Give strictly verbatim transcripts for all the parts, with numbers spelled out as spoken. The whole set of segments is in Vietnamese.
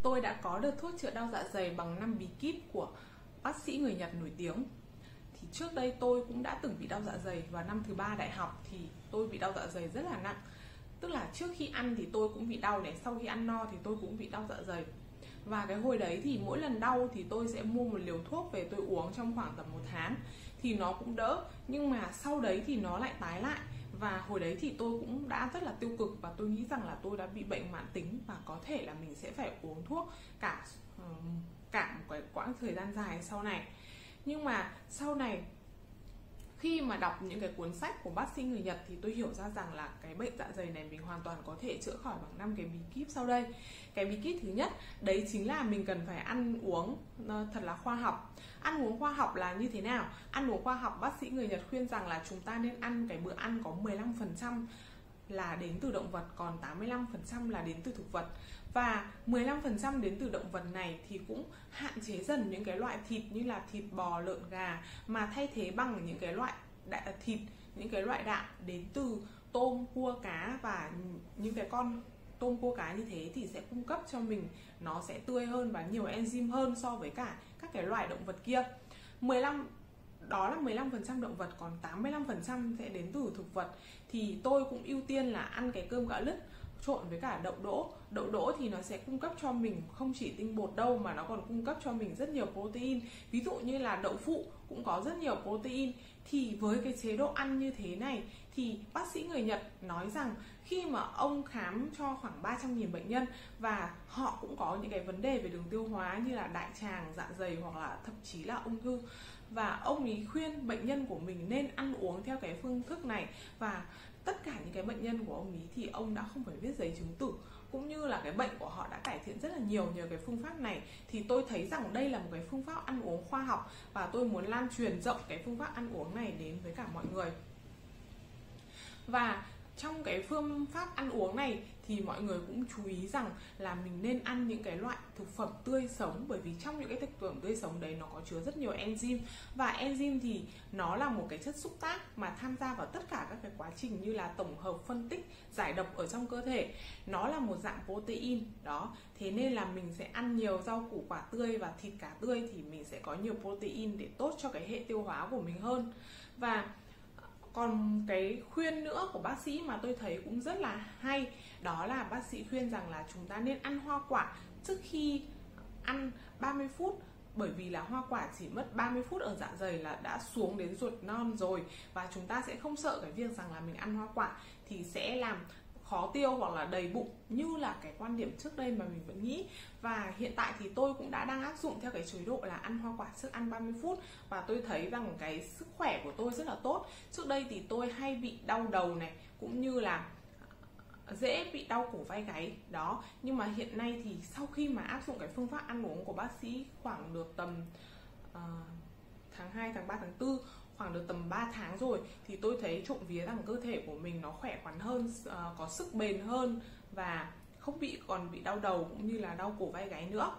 tôi đã có được thuốc chữa đau dạ dày bằng năm bí kíp của bác sĩ người Nhật nổi tiếng. Thì trước đây tôi cũng đã từng bị đau dạ dày, vào năm thứ ba đại học thì tôi bị đau dạ dày rất là nặng. Tức là trước khi ăn thì tôi cũng bị đau này, sau khi ăn no thì tôi cũng bị đau dạ dày. Và cái hồi đấy thì mỗi lần đau thì tôi sẽ mua một liều thuốc về tôi uống trong khoảng tầm một tháng thì nó cũng đỡ. Nhưng mà sau đấy thì nó lại tái lại. Và hồi đấy thì tôi cũng đã rất là tiêu cực và tôi nghĩ rằng là tôi đã bị bệnh mãn tính và có thể là mình sẽ phải uống thuốc cả cả một cái quãng thời gian dài sau này. Nhưng mà sau này khi mà đọc những cái cuốn sách của bác sĩ người Nhật thì tôi hiểu ra rằng là cái bệnh dạ dày này mình hoàn toàn có thể chữa khỏi bằng năm cái bí kíp sau đây. Cái bí kíp thứ nhất đấy chính là mình cần phải ăn uống thật là khoa học. Ăn uống khoa học là như thế nào? Ăn uống khoa học, bác sĩ người Nhật khuyên rằng là chúng ta nên ăn cái bữa ăn có mười lăm phần trăm là đến từ động vật, còn tám mươi lăm phần trăm là đến từ thực vật. Và mười lăm phần trăm đến từ động vật này thì cũng hạn chế dần những cái loại thịt như là thịt bò, lợn, gà, mà thay thế bằng những cái loại đạ, thịt, những cái loại đạm đến từ tôm, cua, cá. Và những cái con tôm, cua, cá như thế thì sẽ cung cấp cho mình, nó sẽ tươi hơn và nhiều enzyme hơn so với cả các cái loại động vật kia. mười lăm Đó là mười lăm phần trăm động vật, còn tám mươi lăm phần trăm sẽ đến từ thực vật. Thì tôi cũng ưu tiên là ăn cái cơm gạo lứt trộn với cả đậu đỗ. Đậu đỗ thì nó sẽ cung cấp cho mình không chỉ tinh bột đâu mà nó còn cung cấp cho mình rất nhiều protein. Ví dụ như là đậu phụ cũng có rất nhiều protein. Thì với cái chế độ ăn như thế này thì bác sĩ người Nhật nói rằng khi mà ông khám cho khoảng ba trăm nghìn bệnh nhân và họ cũng có những cái vấn đề về đường tiêu hóa như là đại tràng, dạ dày hoặc là thậm chí là ung thư, và ông ấy khuyên bệnh nhân của mình nên ăn uống theo cái phương thức này. Và tất cả những cái bệnh nhân của ông ấy thì ông đã không phải viết giấy chứng tử, cũng như là cái bệnh của họ đã cải thiện rất là nhiều nhờ cái phương pháp này. Thì tôi thấy rằng đây là một cái phương pháp ăn uống khoa học và tôi muốn lan truyền rộng cái phương pháp ăn uống này đến với cả mọi người. Và trong cái phương pháp ăn uống này thì mọi người cũng chú ý rằng là mình nên ăn những cái loại thực phẩm tươi sống, bởi vì trong những cái thực phẩm tươi sống đấy nó có chứa rất nhiều enzyme. Và enzyme thì nó là một cái chất xúc tác mà tham gia vào tất cả các cái quá trình như là tổng hợp, phân tích, giải độc ở trong cơ thể. Nó là một dạng protein đó. Thế nên là mình sẽ ăn nhiều rau củ quả tươi và thịt cá tươi thì mình sẽ có nhiều protein để tốt cho cái hệ tiêu hóa của mình hơn. Và còn cái khuyên nữa của bác sĩ mà tôi thấy cũng rất là hay, đó là bác sĩ khuyên rằng là chúng ta nên ăn hoa quả trước khi ăn ba mươi phút. Bởi vì là hoa quả chỉ mất ba mươi phút ở dạ dày là đã xuống đến ruột non rồi. Và chúng ta sẽ không sợ cái việc rằng là mình ăn hoa quả thì sẽ làm khó tiêu hoặc là đầy bụng như là cái quan điểm trước đây mà mình vẫn nghĩ. Và hiện tại thì tôi cũng đã đang áp dụng theo cái chế độ là ăn hoa quả trước ăn ba mươi phút. Và tôi thấy rằng cái sức khỏe của tôi rất là tốt. Trước đây thì tôi hay bị đau đầu này, cũng như là dễ bị đau cổ vai gáy đó. Nhưng mà hiện nay thì sau khi mà áp dụng cái phương pháp ăn uống của bác sĩ khoảng được tầm uh, tháng hai, tháng ba, tháng tư, khoảng được tầm ba tháng rồi, thì tôi thấy trộm vía rằng cơ thể của mình nó khỏe khoắn hơn, uh, có sức bền hơn và không bị còn bị đau đầu cũng như là đau cổ vai gáy nữa.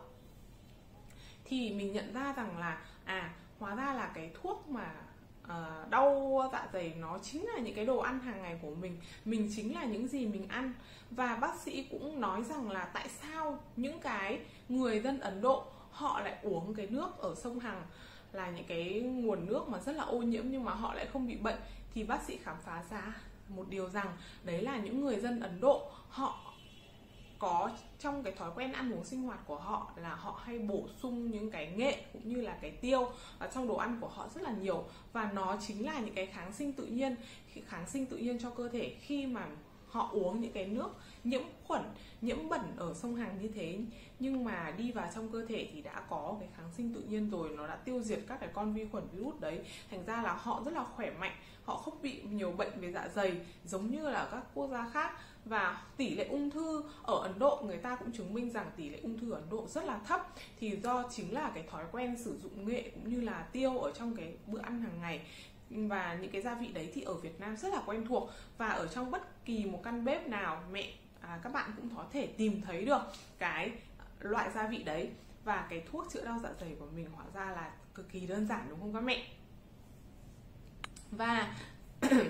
Thì mình nhận ra rằng là à hóa ra là cái thuốc mà uh, đau dạ dày nó chính là những cái đồ ăn hàng ngày của mình, mình chính là những gì mình ăn. Và bác sĩ cũng nói rằng là tại sao những cái người dân Ấn Độ họ lại uống cái nước ở sông Hằng, là những cái nguồn nước mà rất là ô nhiễm nhưng mà họ lại không bị bệnh. Thì bác sĩ khám phá ra một điều rằng đấy là những người dân Ấn Độ họ có trong cái thói quen ăn uống sinh hoạt của họ là họ hay bổ sung những cái nghệ cũng như là cái tiêu ở trong đồ ăn của họ rất là nhiều. Và nó chính là những cái kháng sinh tự nhiên, kháng sinh tự nhiên cho cơ thể khi mà họ uống những cái nước nhiễm khuẩn, nhiễm bẩn ở sông Hằng như thế, nhưng mà đi vào trong cơ thể thì đã có cái kháng sinh tự nhiên rồi, nó đã tiêu diệt các cái con vi khuẩn virus đấy. Thành ra là họ rất là khỏe mạnh, họ không bị nhiều bệnh về dạ dày giống như là các quốc gia khác. Và tỷ lệ ung thư ở Ấn Độ, người ta cũng chứng minh rằng tỷ lệ ung thư ở Ấn Độ rất là thấp, thì do chính là cái thói quen sử dụng nghệ cũng như là tiêu ở trong cái bữa ăn hàng ngày. Và những cái gia vị đấy thì ở Việt Nam rất là quen thuộc, và ở trong bất kỳ một căn bếp nào mẹ à, các bạn cũng có thể tìm thấy được cái loại gia vị đấy. Và cái thuốc chữa đau dạ dày của mình hóa ra là cực kỳ đơn giản, đúng không các mẹ? Và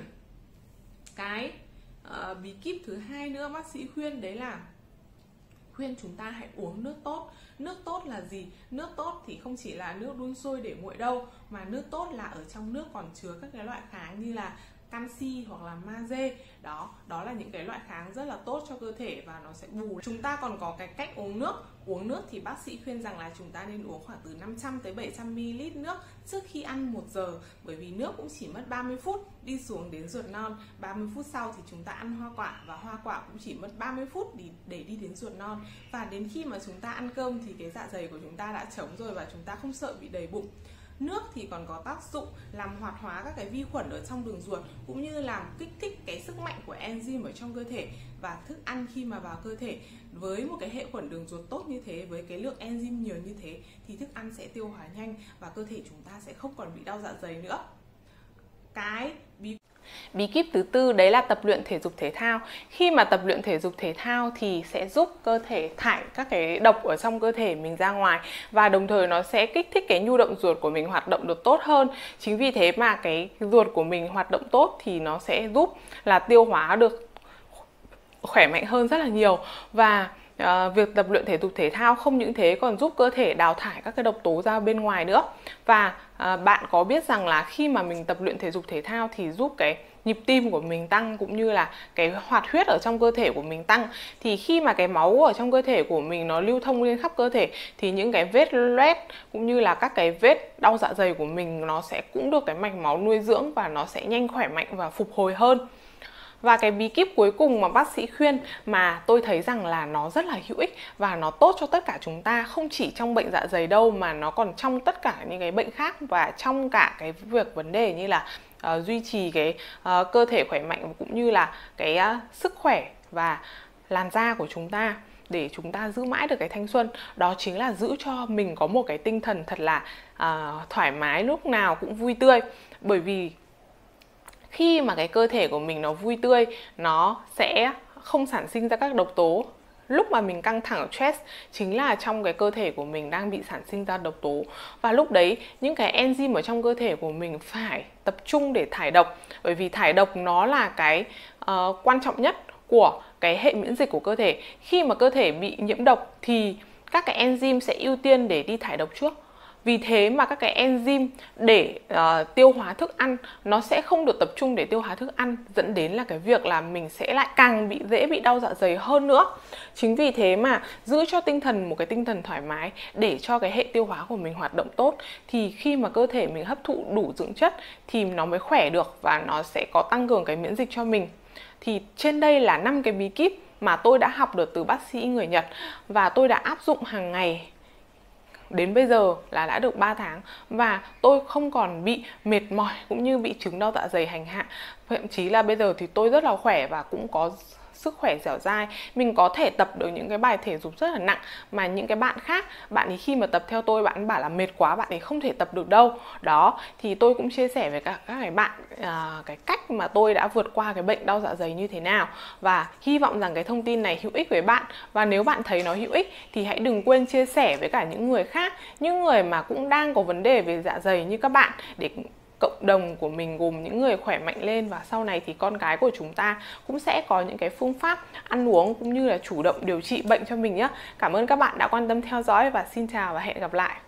cái uh, bí kíp thứ hai nữa bác sĩ khuyên đấy là khuyên chúng ta hãy uống nước tốt. Nước tốt là gì? Nước tốt thì không chỉ là nước đun sôi để nguội đâu, mà nước tốt là ở trong nước còn chứa các cái loại kháng như là canxi hoặc là magie. Đó, đó là những cái loại kháng rất là tốt cho cơ thể và nó sẽ bù. Chúng ta còn có cái cách uống nước. Uống nước thì bác sĩ khuyên rằng là chúng ta nên uống khoảng từ năm trăm tới bảy trăm mi li lít nước trước khi ăn một giờ, bởi vì nước cũng chỉ mất ba mươi phút đi xuống đến ruột non. ba mươi phút sau thì chúng ta ăn hoa quả, và hoa quả cũng chỉ mất ba mươi phút để, để đi đến ruột non. Và đến khi mà chúng ta ăn cơm thì cái dạ dày của chúng ta đã trống rồi và chúng ta không sợ bị đầy bụng. Nước thì còn có tác dụng làm hoạt hóa các cái vi khuẩn ở trong đường ruột, cũng như làm kích thích cái sức mạnh của enzyme ở trong cơ thể. Và thức ăn khi mà vào cơ thể với một cái hệ khuẩn đường ruột tốt như thế, với cái lượng enzyme nhiều như thế, thì thức ăn sẽ tiêu hóa nhanh và cơ thể chúng ta sẽ không còn bị đau dạ dày nữa. Cái bí Bí kíp thứ tư đấy là tập luyện thể dục thể thao. Khi mà tập luyện thể dục thể thao thì sẽ giúp cơ thể thải các cái độc ở trong cơ thể mình ra ngoài, và đồng thời nó sẽ kích thích cái nhu động ruột của mình hoạt động được tốt hơn. Chính vì thế mà cái ruột của mình hoạt động tốt thì nó sẽ giúp là tiêu hóa được khỏe mạnh hơn rất là nhiều. Và À, việc tập luyện thể dục thể thao không những thế còn giúp cơ thể đào thải các cái độc tố ra bên ngoài nữa. Và à, bạn có biết rằng là khi mà mình tập luyện thể dục thể thao thì giúp cái nhịp tim của mình tăng, cũng như là cái hoạt huyết ở trong cơ thể của mình tăng. Thì khi mà cái máu ở trong cơ thể của mình nó lưu thông lên khắp cơ thể thì những cái vết loét cũng như là các cái vết đau dạ dày của mình nó sẽ cũng được cái mạch máu nuôi dưỡng, và nó sẽ nhanh khỏe mạnh và phục hồi hơn. Và cái bí kíp cuối cùng mà bác sĩ khuyên mà tôi thấy rằng là nó rất là hữu ích và nó tốt cho tất cả chúng ta, không chỉ trong bệnh dạ dày đâu mà nó còn trong tất cả những cái bệnh khác, và trong cả cái việc vấn đề như là uh, duy trì cái uh, cơ thể khỏe mạnh, cũng như là cái uh, sức khỏe và làn da của chúng ta, để chúng ta giữ mãi được cái thanh xuân. Đó chính là giữ cho mình có một cái tinh thần thật là uh, thoải mái, lúc nào cũng vui tươi. Bởi vì khi mà cái cơ thể của mình nó vui tươi, nó sẽ không sản sinh ra các độc tố. Lúc mà mình căng thẳng stress chính là trong cái cơ thể của mình đang bị sản sinh ra độc tố. Và lúc đấy những cái enzyme ở trong cơ thể của mình phải tập trung để thải độc. Bởi vì thải độc nó là cái uh, quan trọng nhất của cái hệ miễn dịch của cơ thể. Khi mà cơ thể bị nhiễm độc thì các cái enzyme sẽ ưu tiên để đi thải độc trước. Vì thế mà các cái enzyme để uh, tiêu hóa thức ăn nó sẽ không được tập trung để tiêu hóa thức ăn, dẫn đến là cái việc là mình sẽ lại càng bị dễ bị đau dạ dày hơn nữa. Chính vì thế mà giữ cho tinh thần một cái tinh thần thoải mái, để cho cái hệ tiêu hóa của mình hoạt động tốt, thì khi mà cơ thể mình hấp thụ đủ dưỡng chất thì nó mới khỏe được, và nó sẽ có tăng cường cái miễn dịch cho mình. Thì trên đây là năm cái bí kíp mà tôi đã học được từ bác sĩ người Nhật, và tôi đã áp dụng hàng ngày đến bây giờ là đã được ba tháng, và tôi không còn bị mệt mỏi cũng như bị chứng đau dạ dày hành hạ. Thậm chí là bây giờ thì tôi rất là khỏe và cũng có sức khỏe dẻo dai. Mình có thể tập được những cái bài thể dục rất là nặng mà những cái bạn khác, bạn ấy khi mà tập theo tôi, bạn ấy bảo là mệt quá, bạn ấy không thể tập được đâu. Đó, thì tôi cũng chia sẻ với cả các cái bạn à, cái cách mà tôi đã vượt qua cái bệnh đau dạ dày như thế nào. Và hy vọng rằng cái thông tin này hữu ích với bạn. Và nếu bạn thấy nó hữu ích thì hãy đừng quên chia sẻ với cả những người khác, những người mà cũng đang có vấn đề về dạ dày như các bạn, để cộng đồng của mình gồm những người khỏe mạnh lên, và sau này thì con cái của chúng ta cũng sẽ có những cái phương pháp ăn uống cũng như là chủ động điều trị bệnh cho mình nhé. Cảm ơn các bạn đã quan tâm theo dõi, và xin chào và hẹn gặp lại.